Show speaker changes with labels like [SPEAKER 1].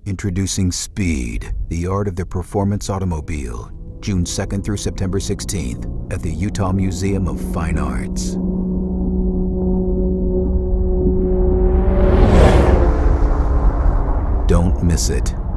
[SPEAKER 1] Introducing Speed, the art of the performance automobile, June 2nd through September 16th at the Utah Museum of Fine Arts. Don't miss it.